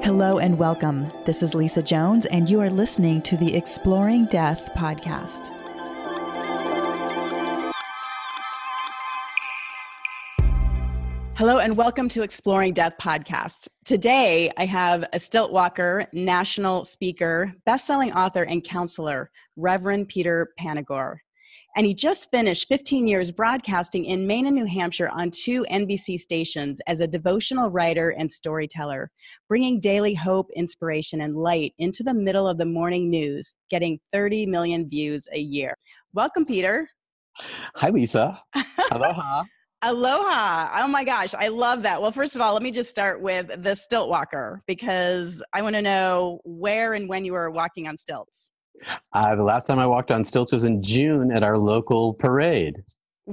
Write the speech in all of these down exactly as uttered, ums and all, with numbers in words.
Hello and welcome. This is Lisa Jones, and you are listening to the Exploring Death podcast. Hello and welcome to Exploring Death podcast. Today, I have a stilt walker, national speaker, best-selling author, and counselor, Reverend Peter Panagore. And he just finished fifteen years broadcasting in Maine and New Hampshire on two N B C stations as a devotional writer and storyteller, bringing daily hope, inspiration, and light into the middle of the morning news, getting thirty million views a year. Welcome, Peter. Hi, Lisa. Aloha. Aloha. Oh my gosh, I love that. Well, first of all, let me just start with the stilt walker, because I want to know where and when you were walking on stilts. Uh, the last time I walked on stilts was in June at our local parade.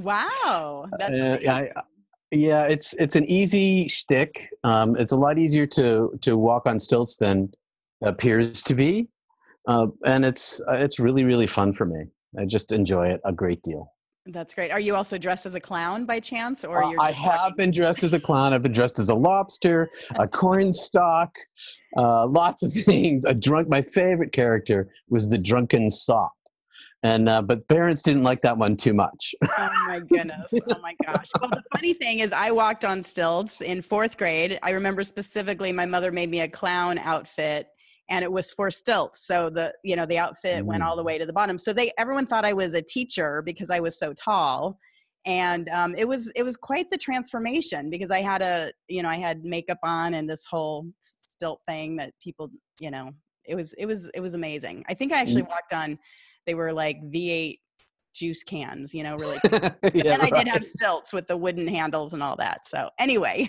Wow. That's uh, I, yeah, it's it's an easy shtick. Um, it's a lot easier to to walk on stilts than appears to be, uh, and it's uh, it's really really fun for me. I just enjoy it a great deal. That's great. Are you also dressed as a clown by chance, or you're Uh, just I have walking? been dressed as a clown. I've been dressed as a lobster, a cornstalk, uh, lots of things. A drunk. My favorite character was the drunken sop, and uh, but parents didn't like that one too much. Oh my goodness. Oh my gosh. Well, the funny thing is I walked on stilts in fourth grade. I remember specifically my mother made me a clown outfit, and it was for stilts. So the, you know, the outfit mm. went all the way to the bottom. So they, everyone thought I was a teacher because I was so tall. And um, it was, it was quite the transformation, because I had a, you know, I had makeup on and this whole stilt thing that people, you know, it was, it was, it was amazing. I think I actually walked on, they were like V eight juice cans, you know, really. But yeah, then I right. did have stilts with the wooden handles and all that. So anyway.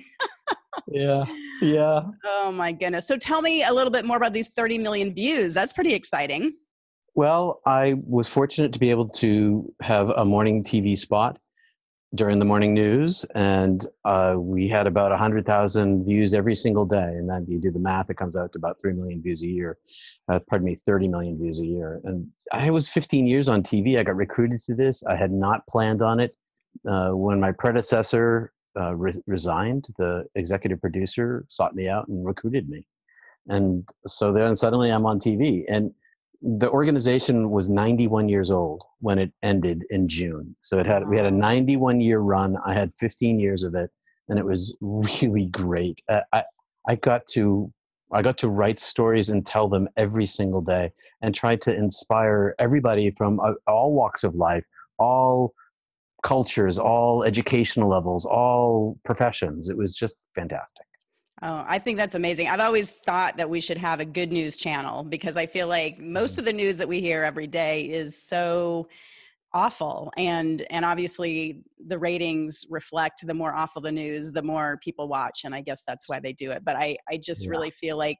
yeah. Yeah. Oh my goodness. So tell me a little bit more about these thirty million views. That's pretty exciting. Well, I was fortunate to be able to have a morning T V spot during the morning news, and uh, we had about one hundred thousand views every single day. And then you do the math, it comes out to about three million views a year. Uh, pardon me, thirty million views a year. And I was fifteen years on T V. I got recruited to this. I had not planned on it. Uh, when my predecessor uh, re- resigned, the executive producer sought me out and recruited me. And so then suddenly I'm on T V. And the organization was ninety-one years old when it ended in June. So it had, we had a ninety-one year run. I had fifteen years of it, and it was really great. I, I, I got to, I got to write stories and tell them every single day, and try to inspire everybody from uh, all walks of life, all cultures, all educational levels, all professions. It was just fantastic. Oh, I think that's amazing. I've always thought that we should have a good news channel, because I feel like most of the news that we hear every day is so awful. And, and obviously the ratings reflect the more awful the news, the more people watch. And I guess that's why they do it. But I, I just yeah. really feel like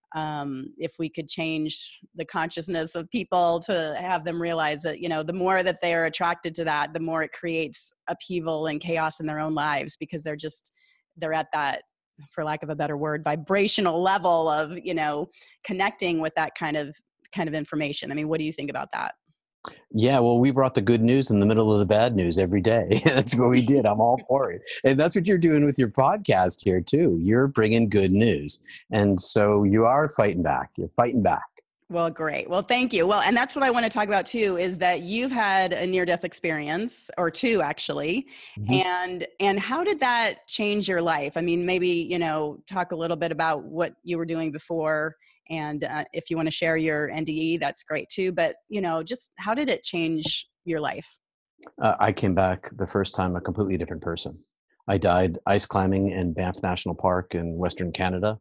um, if we could change the consciousness of people to have them realize that, you know, the more that they're attracted to that, the more it creates upheaval and chaos in their own lives, because they're just, they're at that, for lack of a better word, vibrational level of, you know, connecting with that kind of kind of information. I mean, what do you think about that? Yeah, well, we brought the good news in the middle of the bad news every day. That's what we did. I'm all for it. And that's what you're doing with your podcast here too. You're bringing good news. And so you are fighting back. You're fighting back. Well, great. Well, thank you. Well, and that's what I want to talk about too, is that you've had a near-death experience, or two actually. Mm-hmm. And, and how did that change your life? I mean, maybe, you know, talk a little bit about what you were doing before. And uh, if you want to share your N D E, that's great too. But, you know, just how did it change your life? Uh, I came back the first time a completely different person. I died ice climbing in Banff National Park in Western Canada.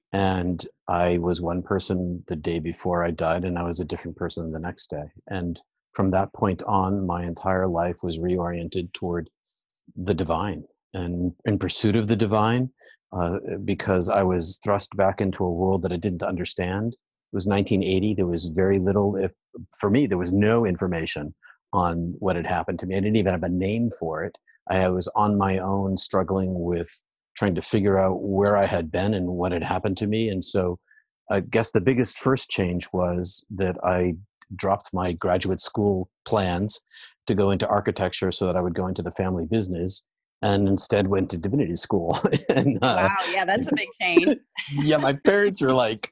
And I was one person the day before I died, and I was a different person the next day. And from that point on, my entire life was reoriented toward the divine and in pursuit of the divine, uh, because I was thrust back into a world that I didn't understand. It was nineteen eighty. There was very little, if for me, there was no information on what had happened to me. I didn't even have a name for it. I was on my own, struggling with trying to figure out where I had been and what had happened to me. And so I guess the biggest first change was that I dropped my graduate school plans to go into architecture so that I would go into the family business and instead went to divinity school. and uh, Wow, yeah, that's a big change. yeah, my parents were like,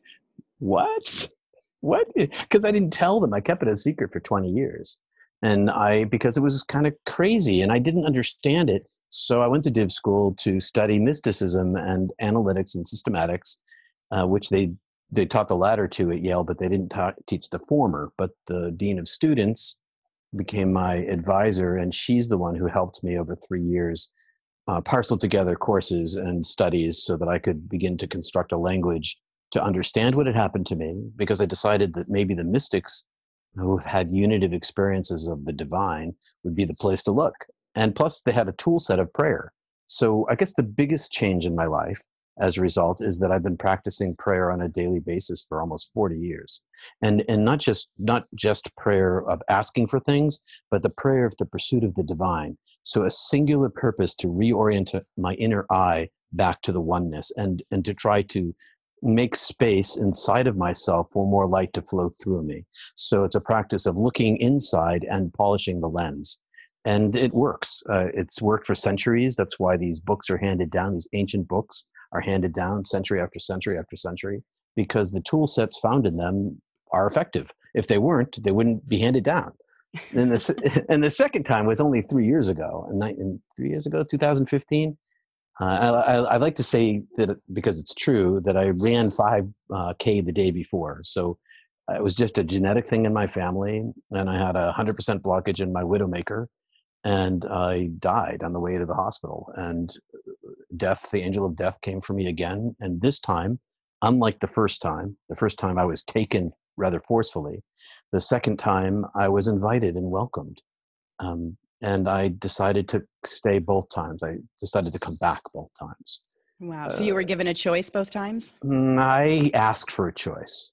"What? What?" Because I didn't tell them. I kept it a secret for twenty years. And I, because it was kind of crazy and I didn't understand it. So I went to div school to study mysticism and analytics and systematics, uh, which they, they taught the latter two at Yale, but they didn't ta- teach the former. But the dean of students became my advisor, and she's the one who helped me over three years uh, parcel together courses and studies so that I could begin to construct a language to understand what had happened to me, because I decided that maybe the mystics who had unitive experiences of the divine would be the place to look. And plus, they had a tool set of prayer. So I guess the biggest change in my life as a result is that I've been practicing prayer on a daily basis for almost forty years. And, and not just not just prayer of asking for things, but the prayer of the pursuit of the divine. So a singular purpose to reorient my inner eye back to the oneness, and, and to try to make space inside of myself for more light to flow through me. So it's a practice of looking inside and polishing the lens. And it works. Uh, it's worked for centuries. That's why these books are handed down. These ancient books are handed down century after century after century, because the tool sets found in them are effective. If they weren't, they wouldn't be handed down. And the, and the second time was only three years ago, and three years ago, two thousand fifteen. Uh, I, I, I like to say that, because it's true, that I ran five K the day before. So uh, it was just a genetic thing in my family, and I had a one hundred percent blockage in my widowmaker, and I died on the way to the hospital. And death, the angel of death, came for me again. And this time, unlike the first time, the first time I was taken rather forcefully, the second time I was invited and welcomed. Um, and I decided to stay both times. I decided to come back both times. Wow. So you were given a choice both times? Uh, I asked for a choice,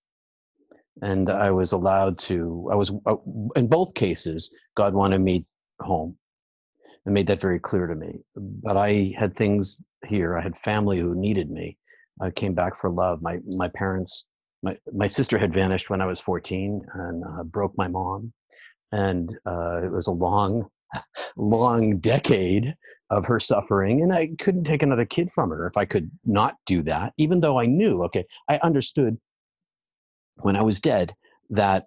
and I was allowed to. I was uh, in both cases, God wanted me home and made that very clear to me. But I had things here. I had family who needed me. I came back for love. My my parents, my my sister had vanished when I was fourteen and uh, broke my mom, and uh, it was a long. long decade of her suffering, and I couldn't take another kid from her if I could not do that, even though I knew, okay, I understood when I was dead that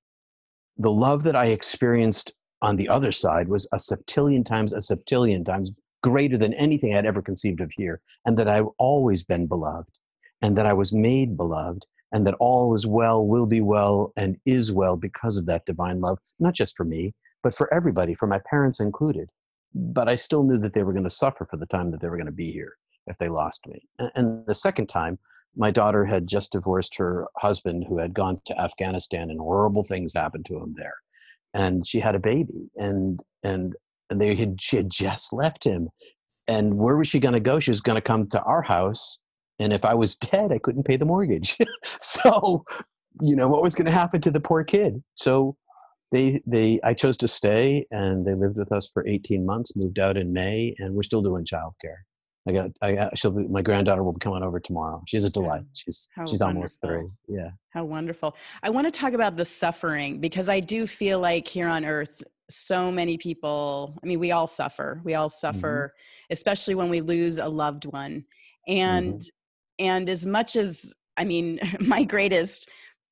the love that I experienced on the other side was a septillion times a septillion times greater than anything I'd ever conceived of here, and that I've always been beloved, and that I was made beloved, and that all is well, will be well, and is well because of that divine love, not just for me, but for everybody, for my parents included. But I still knew that they were going to suffer for the time that they were going to be here if they lost me. And the second time, my daughter had just divorced her husband, who had gone to Afghanistan, and horrible things happened to him there. And she had a baby, and and and they had she had just left him. And where was she going to go? She was going to come to our house. And if I was dead, I couldn't pay the mortgage. So, you know, what was going to happen to the poor kid? So They, they, I chose to stay, and they lived with us for eighteen months, moved out in May, and we're still doing childcare. I got, I got, she'll be, my granddaughter will be coming over tomorrow. She's a delight. She's, How she's almost wonderful. three. Yeah. How wonderful. I want to talk about the suffering, because I do feel like here on earth, so many people, I mean, we all suffer. We all suffer, mm-hmm. especially when we lose a loved one. And, mm-hmm. and as much as, I mean, my greatest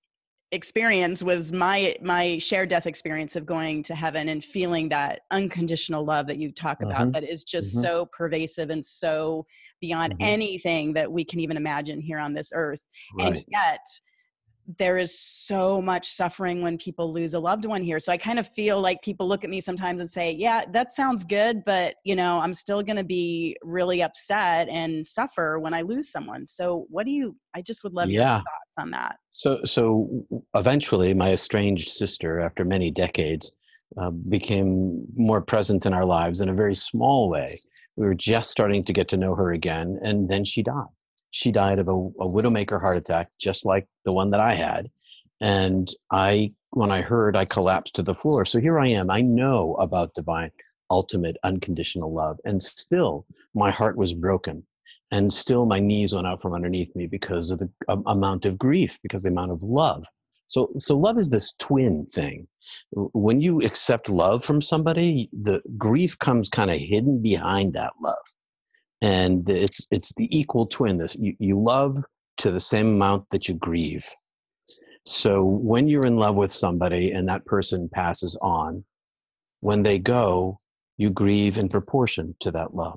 experience was my my shared death experience of going to heaven and feeling that unconditional love that you talk about, mm-hmm. that is just mm-hmm. so pervasive and so beyond mm-hmm. anything that we can even imagine here on this earth. Right. And yet there is so much suffering when people lose a loved one here. So I kind of feel like people look at me sometimes and say, yeah, that sounds good, but you know, I'm still going to be really upset and suffer when I lose someone. So what do you, I just would love yeah. your thoughts on that. So, so eventually my estranged sister, after many decades, uh, became more present in our lives in a very small way. We were just starting to get to know her again, and then she died. She died of a, a widowmaker heart attack, just like the one that I had. And I, when I heard, I collapsed to the floor. So here I am. I know about divine, ultimate, unconditional love. And still, my heart was broken. And still, my knees went out from underneath me because of the um, amount of grief, because the amount of love So, so love is this twin thing. When you accept love from somebody, the grief comes kind of hidden behind that love, and it's it's the equal twin. This you, you love to the same amount that you grieve. So when you're in love with somebody and that person passes on, when they go, you grieve in proportion to that love.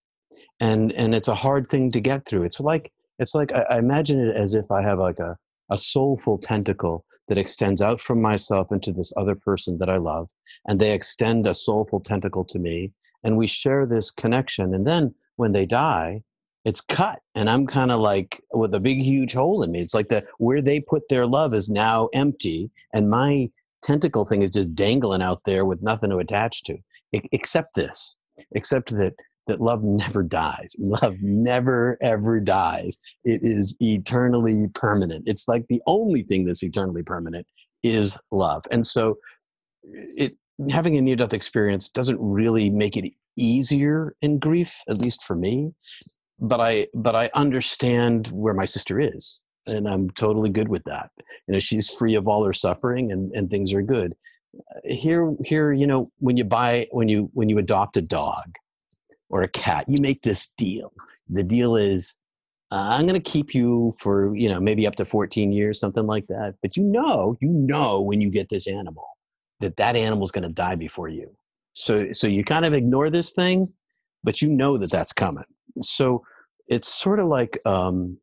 And and it's a hard thing to get through. It's like it's like I, I imagine it as if I have like a, a soulful tentacle that extends out from myself into this other person that I love, and they extend a soulful tentacle to me, and we share this connection. And then when they die, it's cut, and I'm kind of like with a big, huge hole in me. It's like the where they put their love is now empty, and my tentacle thing is just dangling out there with nothing to attach to. E- except this, except that that love never dies. Love never, ever dies. It is eternally permanent. It's like the only thing that's eternally permanent is love. And so it having a near-death experience doesn't really make it easier in grief, at least for me. But I but I understand where my sister is. And I'm totally good with that. You know, she's free of all her suffering, and, and things are good. Here, here, you know, when you buy, when you when you adopt a dog or a cat, you make this deal. The deal is, uh, I'm going to keep you for, you know, maybe up to fourteen years, something like that. But you know, you know, when you get this animal, that that animal's going to die before you. So, so you kind of ignore this thing, but you know that that's coming. So it's sort of like um,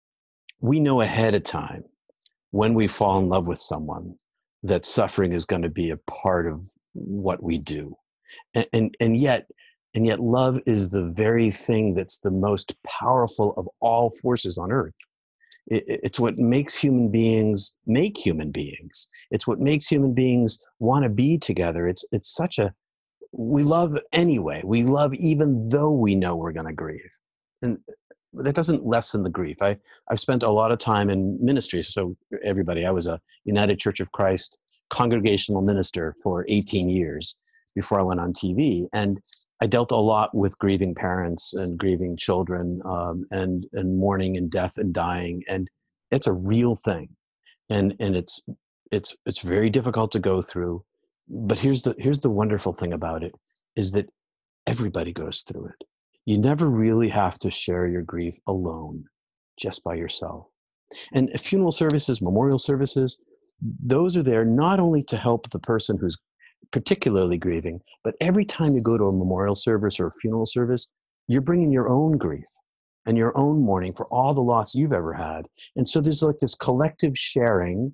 we know ahead of time when we fall in love with someone that suffering is going to be a part of what we do, and and, and yet. And yet love is the very thing that's the most powerful of all forces on earth. It, it's what makes human beings make human beings. It's what makes human beings want to be together. It's it's such a, we love anyway. We love even though we know we're going to grieve. And that doesn't lessen the grief. I, I've spent a lot of time in ministry. So everybody, I was a United Church of Christ congregational minister for eighteen years before I went on T V. And I dealt a lot with grieving parents and grieving children, um, and and mourning and death and dying, and it's a real thing, and and it's it's it's very difficult to go through. But here's the here's the wonderful thing about it is that everybody goes through it. You never really have to share your grief alone, just by yourself. And funeral services, memorial services, those are there not only to help the person who's particularly grieving, but every time you go to a memorial service or a funeral service, you're bringing your own grief and your own mourning for all the loss you've ever had. And so there's like this collective sharing,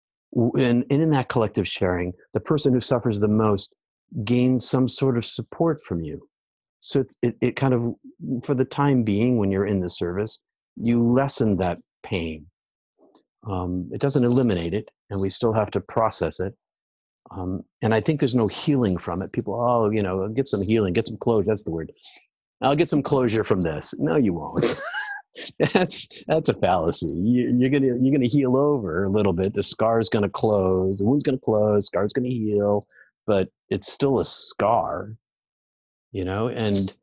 and in that collective sharing, the person who suffers the most gains some sort of support from you. So it's, it, it kind of, for the time being, when you're in the service, you lessen that pain. Um, it doesn't eliminate it, and we still have to process it. Um, and I think there's no healing from it. People, oh, you know, get some healing, get some closure. That's the word. I'll get some closure from this. No, you won't. that's that's a fallacy. You, you're gonna you're gonna heal over a little bit. The scar's gonna close. The wound's gonna close. Scar's gonna heal, but it's still a scar, you know. And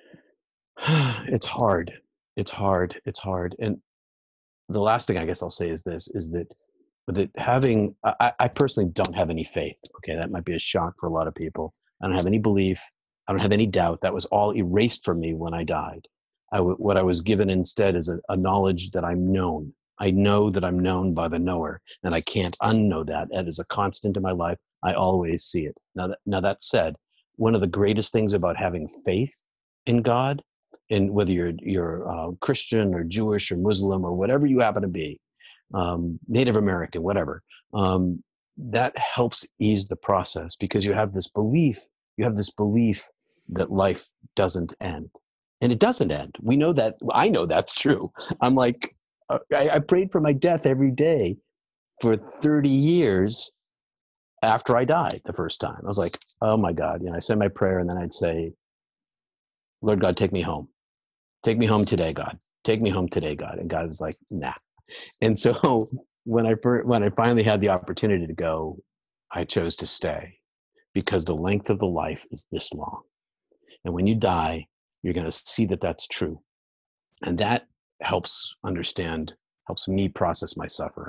it's hard. It's hard. It's hard. And the last thing I guess I'll say is this: is that. That having, I, I personally don't have any faith. Okay, that might be a shock for a lot of people. I don't have any belief. I don't have any doubt. That was all erased from me when I died. I w- what I was given instead is a, a knowledge that I'm known. I know that I'm known by the knower, and I can't unknow that. That is a constant in my life. I always see it. Now that, now that said, one of the greatest things about having faith in God, in whether you're you're uh, Christian or Jewish or Muslim or whatever you happen to be, um, Native American, whatever, um, that helps ease the process, because you have this belief, you have this belief that life doesn't end. And it doesn't end. We know that. I know that's true. I'm like, uh, I, I prayed for my death every day for thirty years after I died the first time. I was like, oh my God. You know, I said my prayer, and then I'd say, Lord God, take me home. Take me home today, God. Take me home today, God. And God was like, nah. And so when I when I finally had the opportunity to go, I chose to stay, because the length of the life is this long. And when you die, you're going to see that that's true. And that helps understand, helps me process my suffering.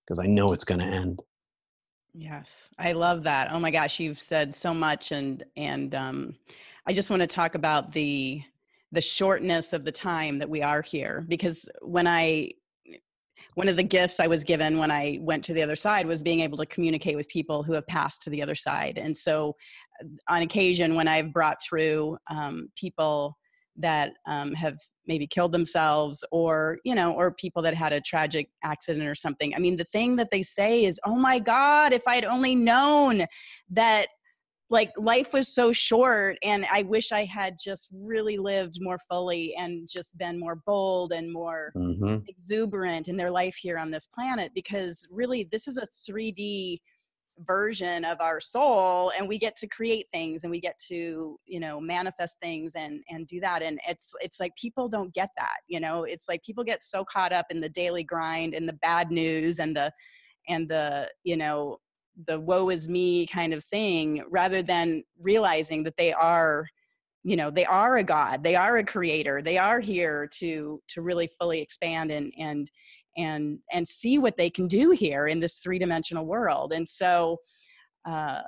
because I know it's going to end. Yes, I love that. Oh my gosh, you've said so much, and and um, I just want to talk about the the shortness of the time that we are here. Because when I, one of the gifts I was given when I went to the other side was being able to communicate with people who have passed to the other side. And so, on occasion, when I've brought through um, people that um, have maybe killed themselves, or, you know, or people that had a tragic accident or something. I mean, the thing that they say is, oh my God, if I'd only known that, like, life was so short, and I wish I had just really lived more fully and just been more bold and more Mm-hmm. exuberant in their life here on this planet. Because really, this is a three D version of our soul, and we get to create things, and we get to, you know, manifest things and and do that. And it's it's like people don't get that, you know. It's like people get so caught up in the daily grind and the bad news and the and the you know, the woe is me kind of thing, rather than realizing that they are, you know, they are a God, they are a creator, they are here to to really fully expand and and and and see what they can do here in this three-dimensional world. And so uh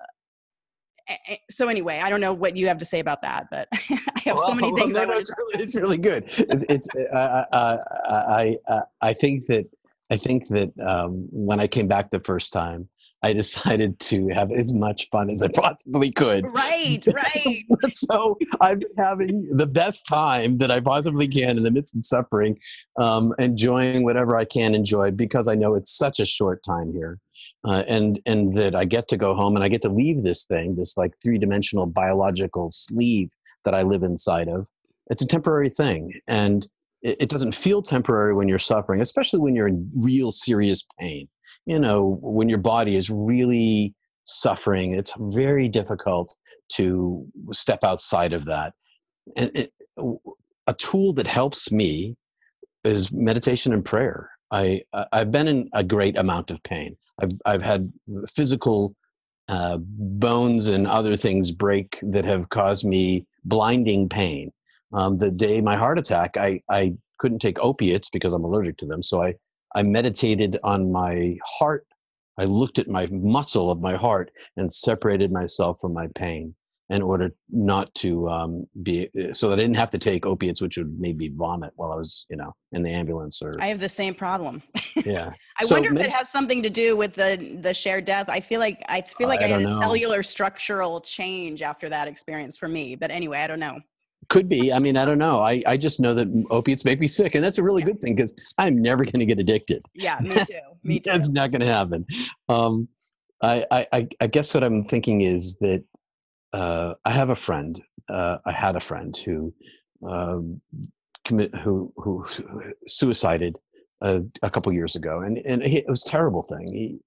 so anyway, I don't know what you have to say about that, but I have so Well, many well, things no, I no, want it's to. really, it's really good. It's, it's uh, uh, I, I, I think that, I think that um, when I came back the first time, I decided to have as much fun as I possibly could. Right, right. So I've been having the best time that I possibly can in the midst of suffering, um, enjoying whatever I can enjoy, because I know it's such a short time here. Uh, and and that I get to go home and I get to leave this thing, this like three-dimensional biological sleeve that I live inside of. It's a temporary thing, and it, it doesn't feel temporary when you're suffering, especially when you're in real serious pain. You know, when your body is really suffering, it's very difficult to step outside of that. And it, a tool that helps me is meditation and prayer. I I've been in a great amount of pain. I've I've had physical uh, bones and other things break that have caused me blinding pain. Um, the day my heart attack, I I couldn't take opiates because I'm allergic to them. So I I meditated on my heart. I looked at my muscle of my heart and separated myself from my pain in order not to um, be, so that I didn't have to take opiates, which would make me vomit while I was, you know, in the ambulance or. I have the same problem. Yeah. I So wonder if it med- has something to do with the the shared death. I feel like I feel like I I had don't a know. cellular structural change after that experience for me. But anyway, I don't know. Could be. I mean, I don't know. I, I just know that opiates make me sick, and that's a really Yeah. good thing because I'm never going to get addicted. Yeah, me too. Me too. That's not going to happen. Um, I, I, I guess what I'm thinking is that uh, I have a friend. Uh, I had a friend who um, commit who who suicided a, a couple years ago, and and he, it was a terrible thing. He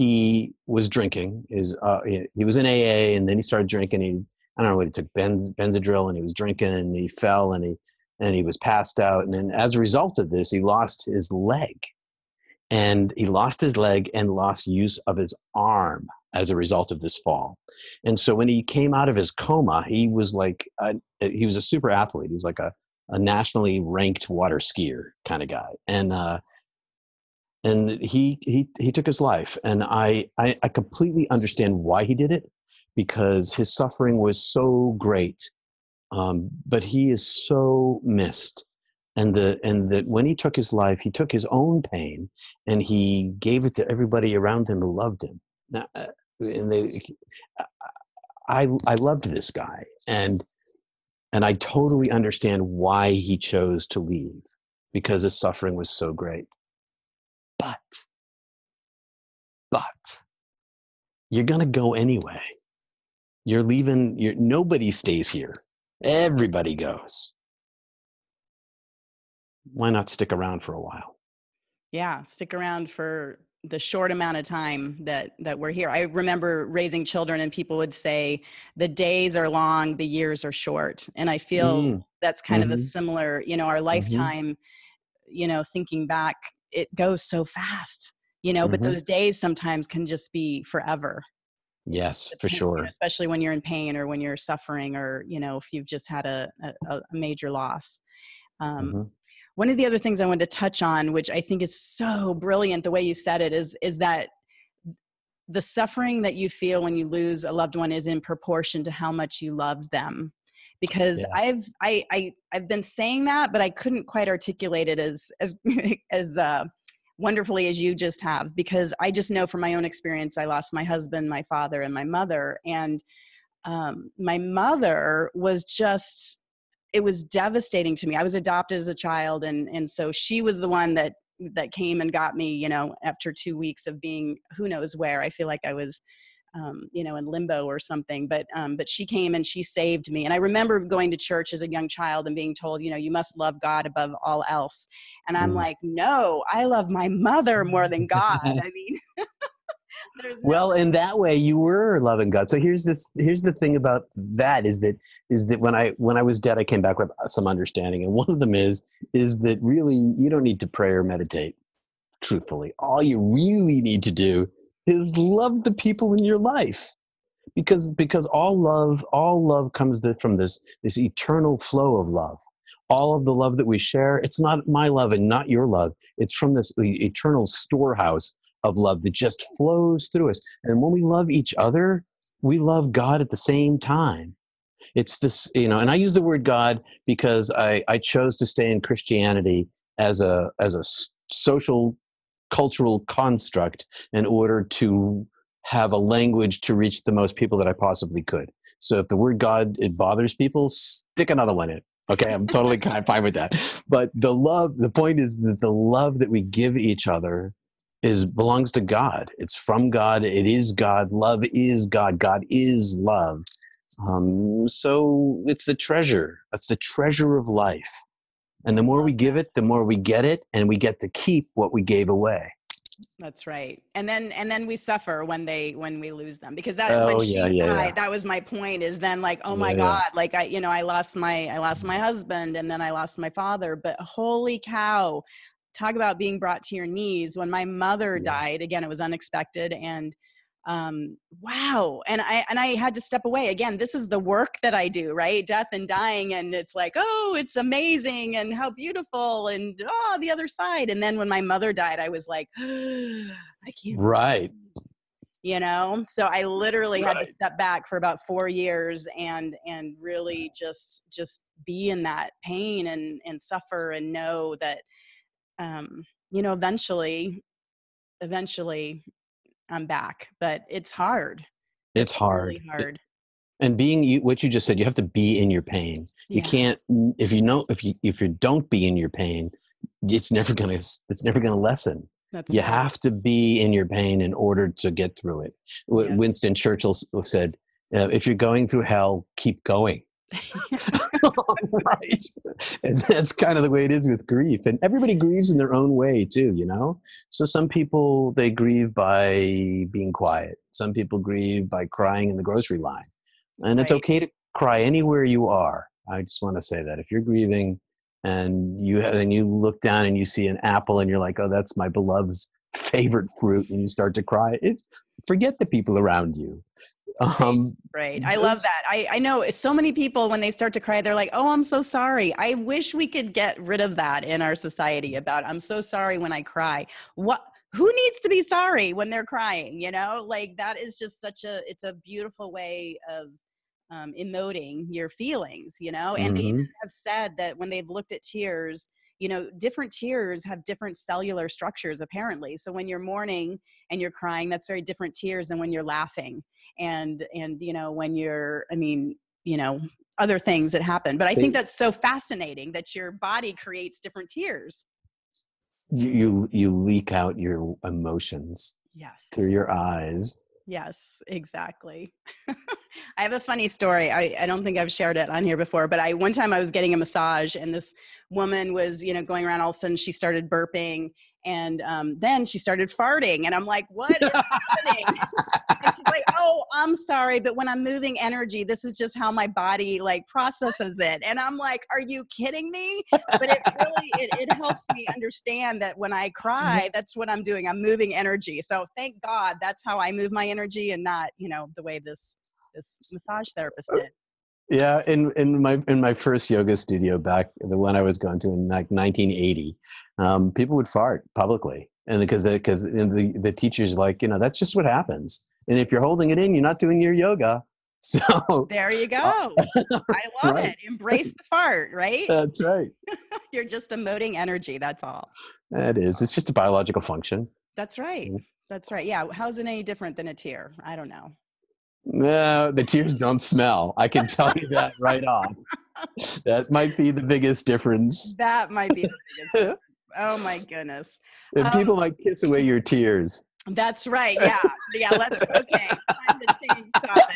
he was drinking. Is uh, he, he was in A A, and then he started drinking. He I don't know what he took Benz, Benzadryl, and he was drinking, and he fell, and he and he was passed out, and then as a result of this, he lost his leg, and he lost his leg and lost use of his arm as a result of this fall. And so when he came out of his coma, he was like a, he was a super athlete. He was like a a nationally ranked water skier kind of guy, and uh, and he he he took his life. And I, I I completely understand why he did it, because his suffering was so great, um, but he is so missed. And the and that when he took his life, he took his own pain and he gave it to everybody around him who loved him. Now, uh, and they, I I loved this guy, and and I totally understand why he chose to leave, because his suffering was so great. But but you're gonna go anyway. You're leaving. You're nobody stays here. Everybody goes. Why not stick around for a while? Yeah, stick around for the short amount of time that that we're here. I remember raising children, and people would say the days are long, the years are short. And I feel Mm, that's kind of a mm-hmm, similar, you know, our mm-hmm, lifetime, you know, thinking back, it goes so fast, you know, but mm-hmm. those days sometimes can just be forever. Yes, for You know, sure. especially when you're in pain or when you're suffering, or, you know, if you've just had a, a, a major loss. Um, Mm-hmm. one of the other things I wanted to touch on, which I think is so brilliant, the way you said it, is, is that the suffering that you feel when you lose a loved one is in proportion to how much you loved them. Because Yeah. I've, I, I, I've been saying that, but I couldn't quite articulate it as, as, as, uh, wonderfully as you just have, because I just know from my own experience, I lost my husband, my father, and my mother. And, um, my mother was just, it was devastating to me. I was adopted as a child. And, and so she was the one that, that came and got me, you know, after two weeks of being, who knows where. I feel like I was, um, you know, in limbo or something, but, um, but she came and she saved me. And I remember going to church as a young child and being told, you know, you must love God above all else. And I'm Mm. like, no, I love my mother more than God. I mean, there's no- Well, in that way, you were loving God. So here's this. Here's the thing about that is that is that when I when I was dead, I came back with some understanding, and one of them is is that really you don't need to pray or meditate. Truthfully, all you really need to do is love the people in your life, because because all love all love comes th- from this this eternal flow of love. All of the love that we share, it's not my love and not your love. It's from this e- eternal storehouse of love that just flows through us. And when we love each other, we love God at the same time. It's this, you know, and I use the word God because I, I chose to stay in Christianity as a as a s- social cultural construct in order to have a language to reach the most people that I possibly could. So if the word God, it bothers people, stick another one in. Okay, I'm totally kind of fine with that. But the love, the point is that the love that we give each other is belongs to God. It's from God. It is God. Love is God. God is love. Um, so it's the treasure. That's the treasure of life. And the more we give it, the more we get it, and we get to keep what we gave away. That's right. And then, and then we suffer when they, when we lose them, because that, when Oh she yeah, yeah, died, yeah, that was my point, is then like, oh my yeah, yeah. God, like I, you know, I lost my, I lost my husband, and then I lost my father, but holy cow, talk about being brought to your knees. When my mother Yeah. died, again, it was unexpected. And, um, wow. And I, and I had to step away again. This is the work that I do, right? Death and dying. And it's like, oh, it's amazing. And how beautiful. And oh, the other side. And then when my mother died, I was like, I can't, Right, you know? So I literally had to right. step back for about four years and, and really just, just be in that pain and, and suffer and know that, um, you know, eventually, eventually I'm back, but it's hard. It's It's really hard. It- hard. and being you, what you just said, you have to be in your pain. You Yeah, can't if you know if you if you don't be in your pain, it's never gonna it's never gonna lessen. that's You right. have to be in your pain in order to get through it. W- Yes. Winston Churchill s- said, uh, "If you're going through hell, keep going." Right. And that's kind of the way it is with grief. And everybody grieves in their own way too, you know? So some people, they grieve by being quiet. Some people grieve by crying in the grocery line. And it's Right. okay to cry anywhere you are. I just want to say that if you're grieving and you have, and you look down and you see an apple and you're like, oh, that's my beloved's favorite fruit, and you start to cry, it's forget the people around you. Right. Um, Right. I love just that. I, I know so many people, when they start to cry, they're like, oh, I'm so sorry. I wish we could get rid of that in our society about, I'm so sorry when I cry. What, who needs to be sorry when they're crying? You know, like that is just such a, it's a beautiful way of um, emoting your feelings, you know? And they even mhm. have said that when they've looked at tears, you know, different tears have different cellular structures, apparently. So when you're mourning and you're crying, that's very different tears than when you're laughing. And, and, you know, when you're, I mean, you know, other things that happen. But I think They, that's so fascinating that your body creates different tears. you, you you leak out your emotions through Yes. your eyes. Yes, exactly. I have a funny story. I, I don't think I've shared it on here before, but I, one time I was getting a massage and this woman was, you know, going around, all of a sudden she started burping, and um, then she started farting, and I'm like, what is happening? And she's like, oh, I'm sorry, but when I'm moving energy, this is just how my body like processes it. And I'm like, are you kidding me? But it really, it, it helped me understand that when I cry, that's what I'm doing. I'm moving energy. So thank God that's how I move my energy, and not, you know, the way this, this massage therapist did. Yeah, in in my in my first yoga studio back, the one I was going to in like nineteen eighty, um, people would fart publicly, and because because the the teacher's like, you know, that's just what happens, and if you're holding it in, you're not doing your yoga. So, There you go. uh, I love right, it. Embrace the fart, right? that's right. You're just emoting energy. That's all. That is. It's just a biological function. That's right. So, That's right. Yeah. How's it any different than a tear? I don't know. no, the tears don't smell. I can tell you that right off. That might be the biggest difference. That might be the biggest. Oh my goodness. And Um, people might kiss away your tears. that's right. Yeah. Yeah. Let's, okay. Time to change topic.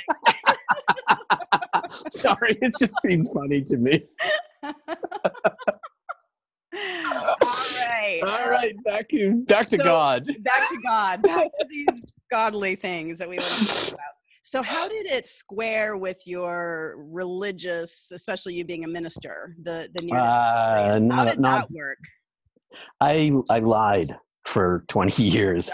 Sorry, it just seemed funny to me. All right. All right, back to back to So, God. Back to God. Back to these godly things that we want to talk about. So how did it square with your religious, especially you being a minister, the the near Uh, how not, did not, that work? I I lied for twenty years.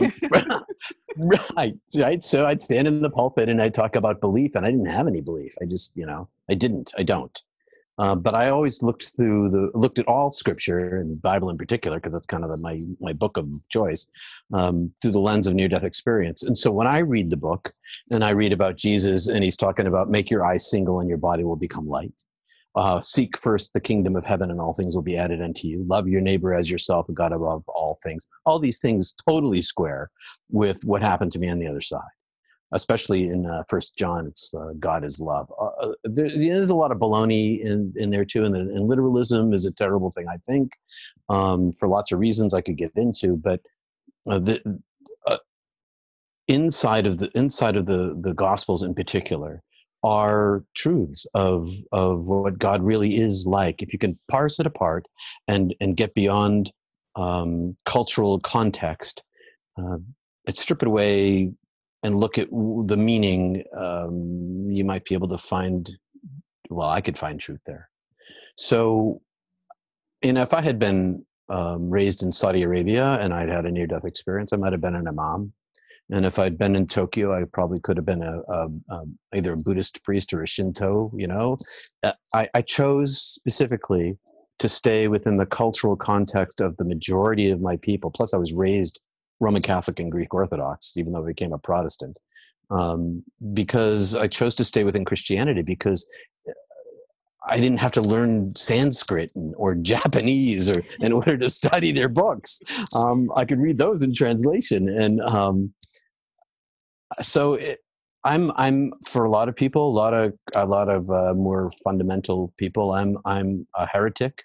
Right, right. So I'd stand in the pulpit and I'd talk about belief, and I didn't have any belief. I just, you know, I didn't. I don't. Uh, but I always looked through the looked at all scripture and Bible in particular, because that's kind of the, my my book of choice, um, through the lens of near death experience. And so when I read the book and I read about Jesus, and he's talking about make your eyes single and your body will become light. Uh, seek first the kingdom of heaven, and all things will be added unto you. Love your neighbor as yourself, and God above all things. All these things totally square with what happened to me on the other side. Especially in uh, First John, it's uh, God is love. Uh, there, there's a lot of baloney in, in there too, and, and literalism is a terrible thing, I think, um, for lots of reasons I could get into. But uh, the uh, inside of the inside of the the Gospels in particular are truths of of what God really is like. If you can parse it apart and and get beyond um, cultural context, uh, and strip it away and look at the meaning, um, you might be able to find, well, I could find truth there. So, you know, if I had been um, raised in Saudi Arabia and I'd had a near-death experience, I might have been an imam. And if I'd been in Tokyo, I probably could have been a, a, a either a Buddhist priest or a Shinto, you know. I, I chose specifically to stay within the cultural context of the majority of my people. Plus, I was raised Roman Catholic and Greek Orthodox, even though I became a Protestant, um, because I chose to stay within Christianity, because I didn't have to learn Sanskrit and, or Japanese or in order to study their books. Um, I could read those in translation, and um, so it, I'm I'm for a lot of people, a lot of a lot of uh, more fundamental people, I'm I'm a heretic,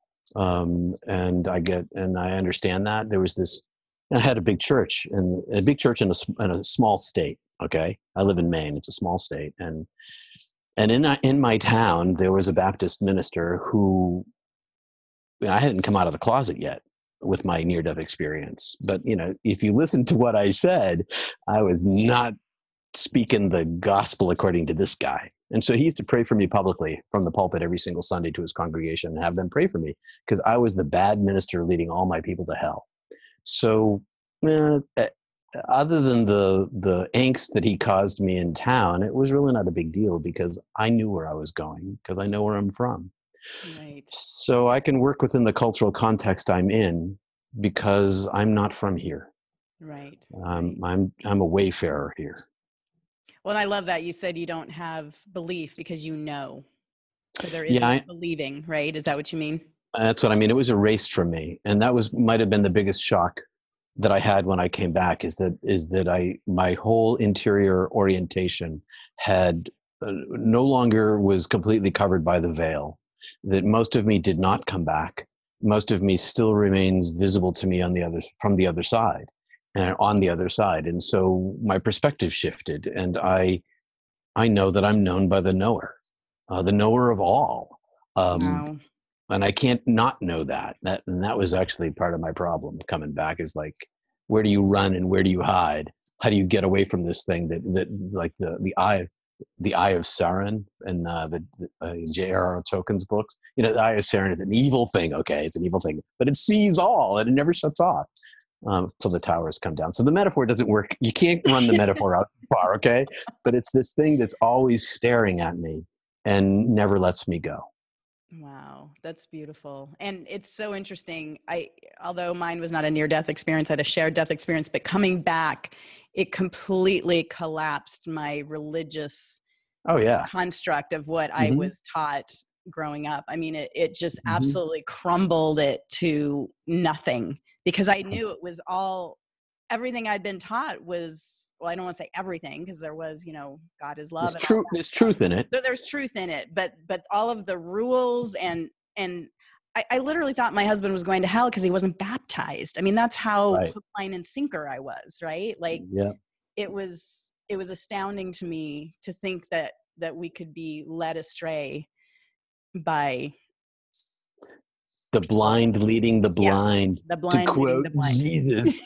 um, and I get and I understand that. There was this. I had a big church, and a big church in a, in a small state. Okay, I live in Maine. It's a small state, and and in in my town there was a Baptist minister who, you know, I hadn't come out of the closet yet with my near-death experience. But you know, if you listen to what I said, I was not speaking the gospel according to this guy. And so he used to pray for me publicly from the pulpit every single Sunday to his congregation and have them pray for me, because I was the bad minister leading all my people to hell. So, eh, other than the the angst that he caused me in town, it was really not a big deal, because I knew where I was going, because I know where I'm from. Right. So I can work within the cultural context I'm in, because I'm not from here. Right. Um, I'm I'm a wayfarer here. Well, and I love that you said you don't have belief because you know. So there is Yeah, no I, believing, right? Is that what you mean? that's what I mean. It was erased from me, and that was might have been the biggest shock that I had when I came back. Is that is that I my whole interior orientation had uh, no longer was completely covered by the veil. That most of me did not come back. Most of me still remains visible to me on the other from the other side, and on the other side. And so my perspective shifted, and I I know that I'm known by the knower, uh, the knower of all. Um, Wow. and I can't not know that. That and that was actually part of my problem coming back. Is like, where do you run and where do you hide? How do you get away from this thing that that like the the eye, the Eye of Sauron and uh, the uh, J R R. Tolkien's books? You know, the Eye of Sauron is an evil thing. Okay, it's an evil thing, but it sees all and it never shuts off um, until the towers come down. So the metaphor doesn't work. You can't run the metaphor out far. Okay, but it's this thing that's always staring at me. and never lets me go. Wow, that's beautiful. And it's so interesting. I, although mine was not a near-death experience, I had a shared death experience, but coming back, it completely collapsed my religious Oh yeah. construct of what I Mm-hmm. was taught growing up. I mean, it, it just Mm-hmm. absolutely crumbled it to nothing, because I knew it was all, everything I'd been taught was, well, I don't want to say everything, because there was, you know, God is love. There's and all truth. that There's stuff. truth in it. So there's truth in it, but, but all of the rules and, and I, I literally thought my husband was going to hell because he wasn't baptized. I mean, that's how Right. hook, line, and sinker I was, right? Like, Yeah. it was, it was astounding to me to think that, that we could be led astray by the blind leading the blind. Yes, the blind to quote leading the blind. Jesus.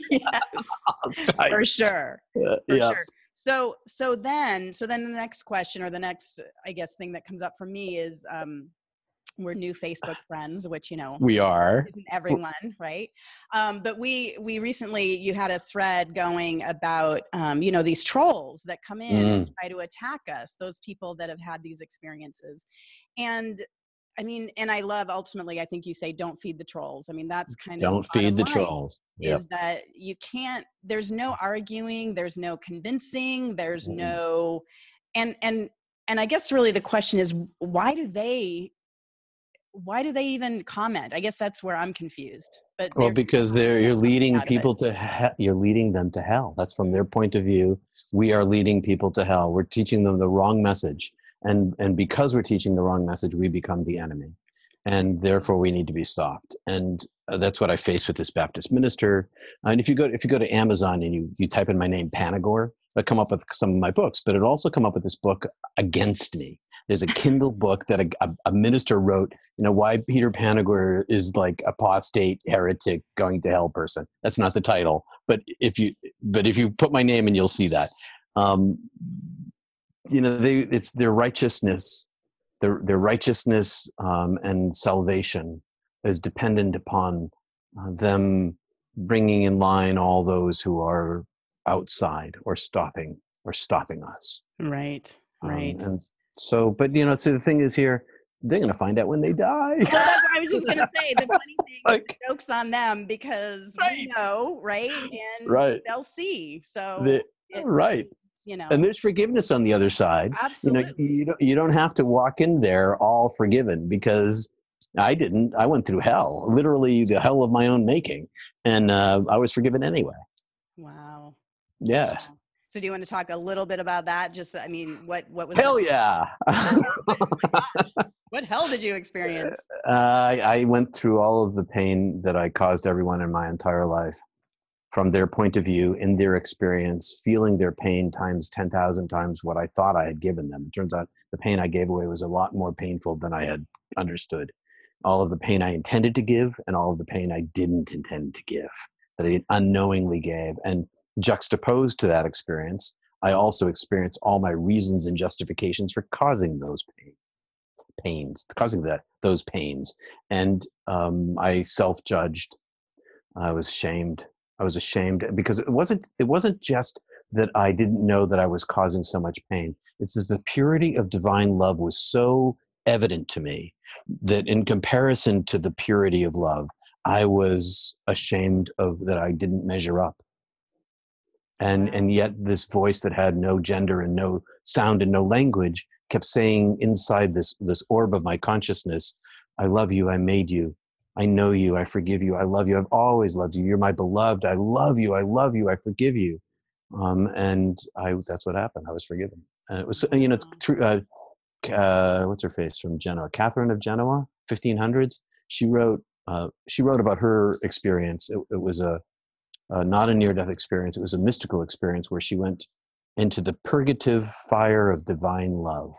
Yes, right. for sure. Uh, For yeah. sure. So, so then, so then the next question, or the next, I guess, thing that comes up for me is, um, we're new Facebook friends, which, you know, we are. Isn't everyone, right? Um, but we, we recently, you had a thread going about, um, you know, these trolls that come in Mm. and try to attack us, those people that have had these experiences. And I mean, and I love, ultimately, I think you say, don't feed the trolls. I mean, that's kind of Don't feed the line, trolls. Yep. is that you can't, there's no arguing, there's no convincing, there's Mm. no, and, and, and I guess really the question is, why do they, why do they even comment? I guess that's where I'm confused. But Well, they're- because they're you're leading out of it. people to he- you're leading them to hell. That's from their point of view. We are leading people to hell. We're teaching them the wrong message, and and because we're teaching the wrong message, we become the enemy, and therefore we need to be stopped. And uh, that's what I face with this Baptist minister. And if you go if you go to Amazon and you you type in my name, Panagore, it'll come up with some of my books, but it'll also come up with this book against me. There's a Kindle book that a, a, a minister wrote, you know, why Peter Panagore is like apostate, heretic, going to hell person. That's not the title, but if you but if you put my name in, you'll see that. Um, you know, they it's their righteousness, their their righteousness um, and salvation is dependent upon uh, them bringing in line all those who are outside or stopping or stopping us. Right, right. Um, and so, but you know, so the thing is here, they're going to find out when they die. Well, that's what I was just going to say. The funny thing, like, the joke's on them, because right. we know, right? And right. they'll see. So, the, it, right. You know, and there's forgiveness on the other side. Absolutely. You know, you don't, you don't have to walk in there all forgiven, because I didn't. I went through hell, literally the hell of my own making, and uh, I was forgiven anyway. Wow. Yeah. Wow. So do you want to talk a little bit about that? Just, I mean, what, what was hell the, yeah. oh my gosh. What hell did you experience? Uh, I, I went through all of the pain that I caused everyone in my entire life, from their point of view, in their experience, feeling their pain times ten thousand times what I thought I had given them. It turns out the pain I gave away was a lot more painful than I had understood. All of the pain I intended to give and all of the pain I didn't intend to give, that I unknowingly gave. And juxtaposed to that experience, I also experienced all my reasons and justifications for causing those pain, pains, causing that those pains. And um, I self-judged. I was ashamed. I was ashamed because it wasn't. It wasn't just that I didn't know that I was causing so much pain. It's just the purity of divine love was so evident to me that, in comparison to the purity of love, I was ashamed of that I didn't measure up. And Wow. and yet this voice that had no gender and no sound and no language kept saying inside this this orb of my consciousness, I love you, I made you, I know you, I forgive you, I love you, I've always loved you, you're my beloved, I love you, I love you, I forgive you. Um, and I that's what happened. I was forgiven. And it was, you know, true. Uh, uh, what's her face from Genoa? Catherine of Genoa, fifteen hundreds. She wrote. Uh, she wrote about her experience. It, it was a uh, not a near-death experience. It was a mystical experience where she went into the purgative fire of divine love.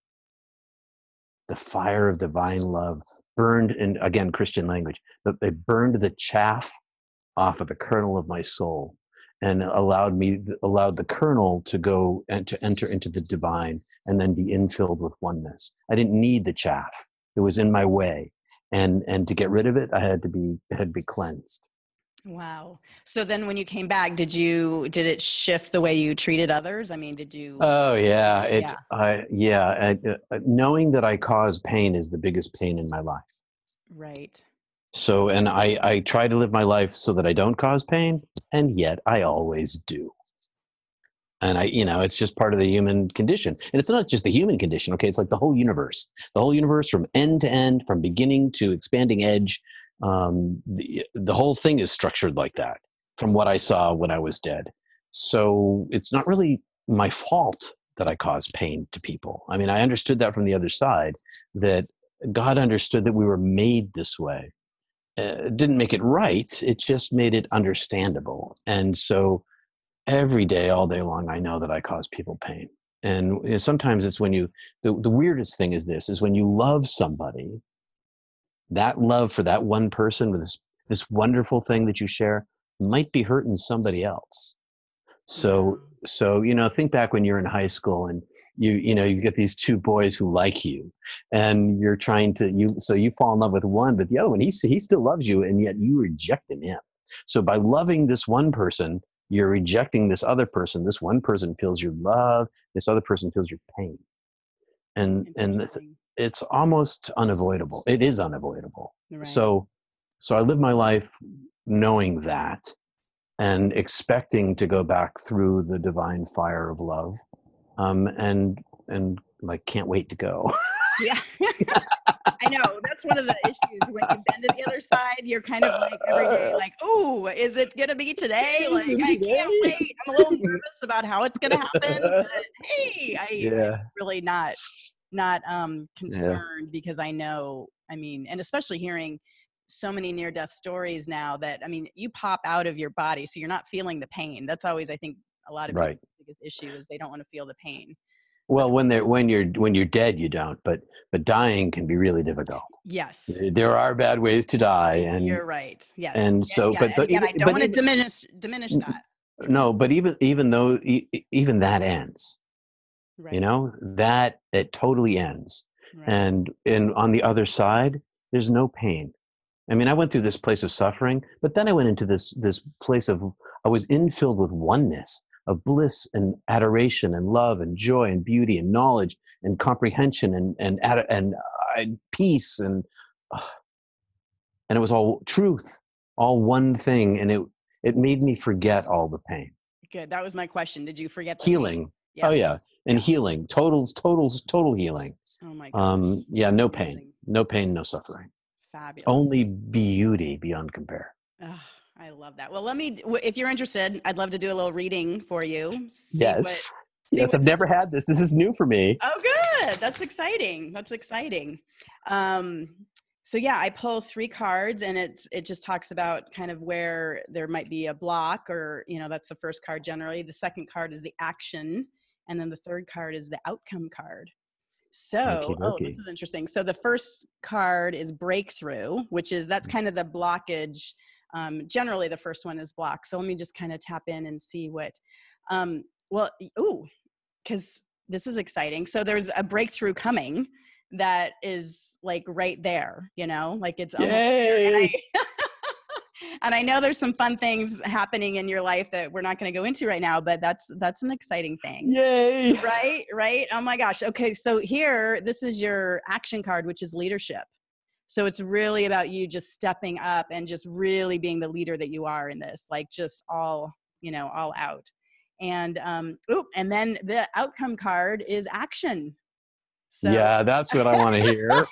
The fire of divine love burned, in again Christian language, but they burned the chaff off of the kernel of my soul, and allowed me allowed the kernel to go and to enter into the divine, and then be infilled with oneness. I didn't need the chaff; it was in my way, and and to get rid of it, I had to be it had to be cleansed. Wow. So then when you came back, did you, did it shift the way you treated others? I mean, did you, Oh yeah, it's yeah, I yeah. I, uh, knowing that I cause pain is the biggest pain in my life. right. So, and I I try to live my life so that I don't cause pain, and yet I always do. And I, you know, it's just part of the human condition. And it's not just the human condition. Okay, it's like the whole universe, the whole universe from end to end, from beginning to expanding edge. Um, the the whole thing is structured like that. From what I saw when I was dead, so it's not really my fault that I cause pain to people. I mean, I understood that from the other side, that God understood that we were made this way. Uh, it didn't make it right. It just made it understandable. And so every day, all day long, I know that I cause people pain. And you know, sometimes it's when you, the, the weirdest thing is this, is when you love somebody, that love for that one person with this, this wonderful thing that you share might be hurting somebody else. Wow. So, so, you know, think back when you're in high school and you, you know, you get these two boys who like you and you're trying to, you, so you fall in love with one, but the other one, he, he still loves you and yet you rejected him. So by loving this one person, you're rejecting this other person. This one person feels your love. This other person feels your pain. And, and it's, Interesting. it's almost unavoidable. It is unavoidable. Right. So, so I live my life knowing that and expecting to go back through the divine fire of love. Um, and, and like, can't wait to go. Yeah. I know that's one of the issues when you've been to the other side, you're kind of like every day, like, oh, is it going to be today? Like, I can't wait. I'm a little nervous about how it's going to happen, but hey, I, I'm Yeah. really not, not um, Yeah. concerned because I know, I mean, and especially hearing so many near death stories now that, I mean, you pop out of your body. So you're not feeling the pain. That's always, I think a lot of Right. people's biggest issue is they don't want to feel the pain. But Well, when they're, when you're, when you're dead, you don't, but, but dying can be really difficult. yes. There are bad ways to die. And, You're right. Yes. and Yeah, so, yeah. but, And but again, even, I don't but want to even, diminish diminish that. no, but even, even though, e- e- even that ends, you Right. know, that it totally ends. Right. And, and on the other side, there's no pain. I mean, I went through this place of suffering, but then I went into this, this place of, I was infilled with oneness, of bliss and adoration and love and joy and beauty and knowledge and comprehension and, and, and, and, uh, peace. And, uh, and it was all truth, all one thing. And it, it made me forget all the pain. Good. That was my question. Did you forget the pain? Healing. Yeah. Oh yeah. And Yeah. healing, total, total, total healing. Oh my gosh. Um, yeah, no pain, Amazing. no pain, no suffering, Fabulous. only beauty beyond compare. Oh, I love that. Well, let me, if you're interested, I'd love to do a little reading for you. See what, Yes. see Yes. what I've never had this. This is new for me. Oh, good. That's exciting. That's exciting. Um, so yeah, I pull three cards and it's, it just talks about kind of where there might be a block or, you know, that's the first card generally. The second card is the action. And then the third card is the outcome card. So, oh, this is interesting. So the first card is breakthrough, which is, that's kind of the blockage. Um, generally the first one is block. So let me just kind of tap in and see what, um, well, ooh, because this is exciting. So there's a breakthrough coming that is like right there, you know, like it's almost there. And I, and I know there's some fun things happening in your life that we're not going to go into right now, but that's, that's an exciting thing. Yay. Right. Right. Oh my gosh. Okay. So here, this is your action card, which is leadership. So it's really about you just stepping up and just really being the leader that you are in this, like just all, you know, all out. And, um, ooh, and then the outcome card is action. So, yeah, that's what I want to hear.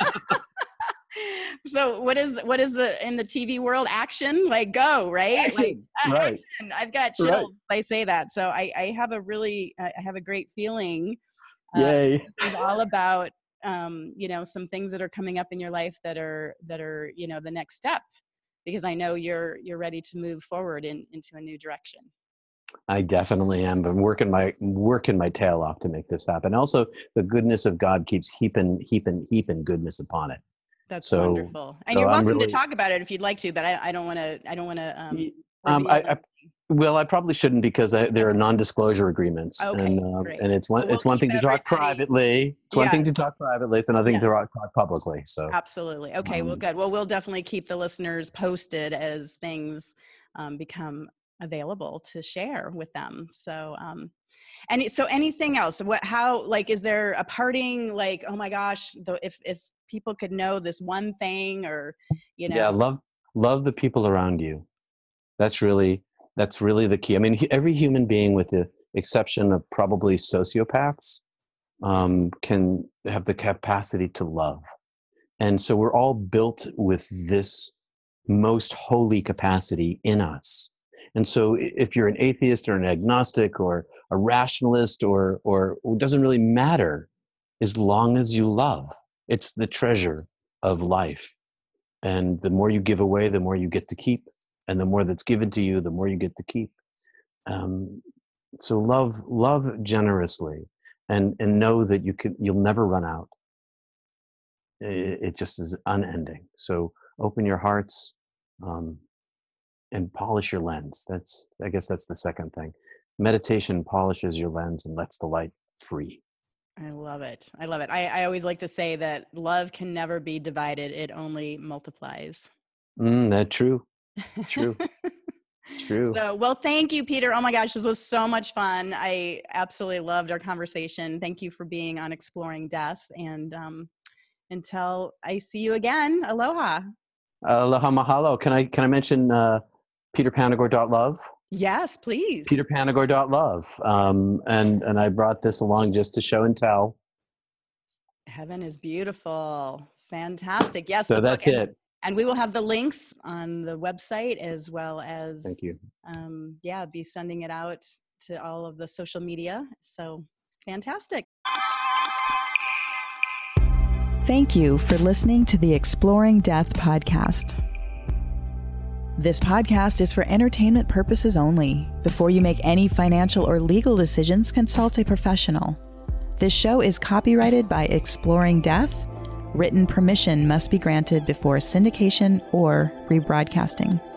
so what is, what is the, in the T V world, action, like go, right? Action. Like, Right. action. I've got chills. Right. I say that. So I, I have a really, I have a great feeling. Uh, Yay. This is all about, um, you know, some things that are coming up in your life that are, that are, you know, the next step, because I know you're, you're ready to move forward in, into a new direction. I definitely am. I'm working my working my tail off to make this happen. Also, the goodness of God keeps heaping, heaping, heaping goodness upon it. That's so, wonderful. And so you're I'm welcome really, to talk about it if you'd like to, but I, I don't want to. I don't want to. Um, um, I, I Well, I probably shouldn't because I, there are non-disclosure agreements, Okay, and um, great. and it's one We'll it's one keep thing to talk everybody- privately. It's one thing to Yes. talk privately. It's another thing to Yes. talk, talk publicly. So Absolutely. Okay, well, Um, good. Well, we'll definitely keep the listeners posted as things um, become available to share with them. So, um, and so anything else? What? How? Like, is there a parting? Like, oh my gosh, the, if if people could know this one thing, or you know, yeah, love love the people around you. That's really that's really the key. I mean, he- every human being, with the exception of probably sociopaths, um, can have the capacity to love. And so we're all built with this most holy capacity in us. And so i- if you're an atheist or an agnostic or a rationalist or or it doesn't really matter as long as you love. It's the treasure of life. And the more you give away, the more you get to keep. And the more that's given to you, the more you get to keep. Um, so love love generously and and know that you can you'll never run out. It, it just is unending. So open your hearts um, and polish your lens. That's I guess that's the second thing. Meditation polishes your lens and lets the light free. I love it. I love it. I, I always like to say that love can never be divided; it only multiplies. Mm, that true. True. True. So, well, thank you, Peter. Oh my gosh, this was so much fun. I absolutely loved our conversation. Thank you for being on Exploring Death. And um, until I see you again, aloha. Aloha mahalo. Can I can I mention uh, peter panagore dot love? Yes, please. peter panagore dot love. Um, and and I brought this along just to show and tell. Heaven is beautiful. Fantastic. Yes. So the that's book. And, it. and we will have the links on the website as well as, Thank you. um, yeah, be sending it out to all of the social media. So fantastic. Thank you for listening to the Exploring Death podcast. This podcast is for entertainment purposes only. Before you make any financial or legal decisions, consult a professional. This show is copyrighted by Exploring Death. Written permission must be granted before syndication or rebroadcasting.